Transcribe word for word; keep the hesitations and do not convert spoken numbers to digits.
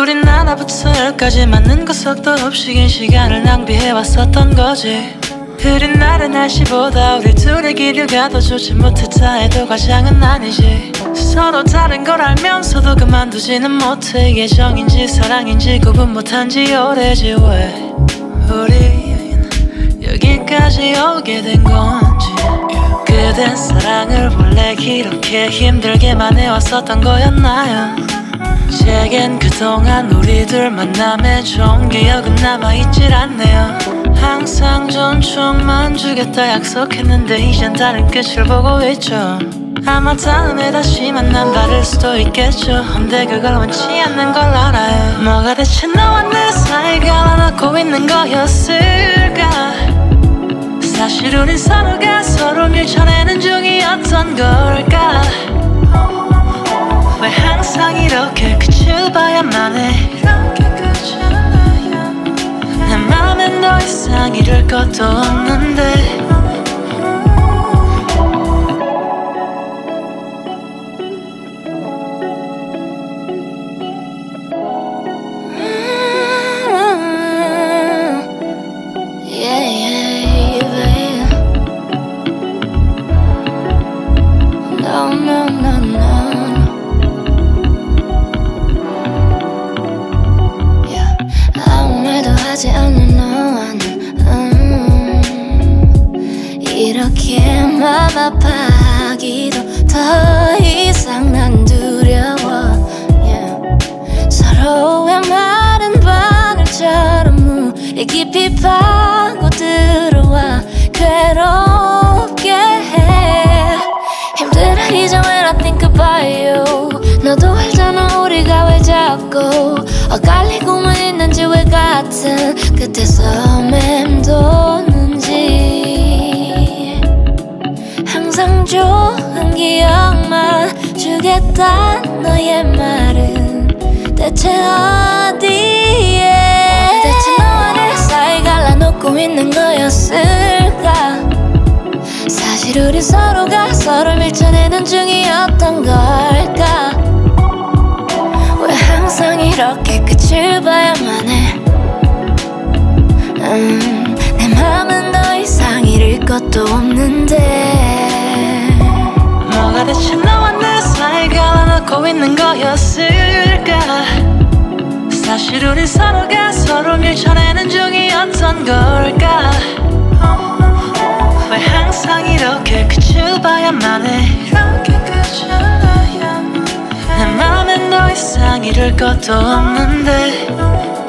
우린 하나부터 열까지 맞는 구석도 없이 긴 시간을 낭비해왔었던 거지. 흐린 날의 날씨보다 우리 둘의 기류가 더 좋지 못했다 해도 과장은 아니지. 서로 다른 걸 알면서도 그만두지는 못해. 이게 정인지 사랑인지 구분 못한지 오래지. 왜 우린 여기까지 오게 된 건지. 그댄 사랑을 원래 이렇게 힘들게만 해왔었던 거였나요? 제겐 그동안 우리들 만남에 좋은 기억은 남아있질 않네요. 항상 존중만 주겠다 약속했는데 이젠 다른 끝을 보고 있죠. 아마 다음에 다시 만난 다를 수도 있겠죠. 근데 그걸 원치 않는 걸 알아요. 뭐가 대체 너와 내 사이 갈라놓고 있는 거였을까? 사실 우린 서로가 서로 밀쳐내는 중이었던 걸까? 왜 항상 이렇게 끝을 봐야만 해. 이렇게 끝을 봐야만 해. 내 맘엔 더 이상 잃을 것도 없는데. 이렇게만 아파하기도 더 이상 난 두려워. yeah. 서로의 마른 바늘처럼 우리 깊이 파고들어와 괴롭게 해. 힘들어 이제 when I think about you. 너도 알잖아 우리가 왜 자꾸 엇갈리고만 있는지. 왜 같은 끝에서 맴도는지. 항상 좋은 기억만 주겠다 너의 말은 대체 어디에. 대체 너와 내 사이 갈라놓고 있는 거였을까? 사실 우린 서로가 서로를 밀쳐내는 중이었던 걸까? 왜 항상 이렇게 끝을 봐야만 해. 음, 내 맘은 더 이상 잃을 것도 없는데. 뭐가 대체 너와 내 사이 갈라놓고 있는 거였을까? 사실 우린 서로가 서로 밀쳐내는 중이었던 걸까? 왜 항상 이렇게 끝을 봐야만 해. 이렇게 끝을 봐야만 해. 내 맘엔 더 이상 잃을 것도 없는데.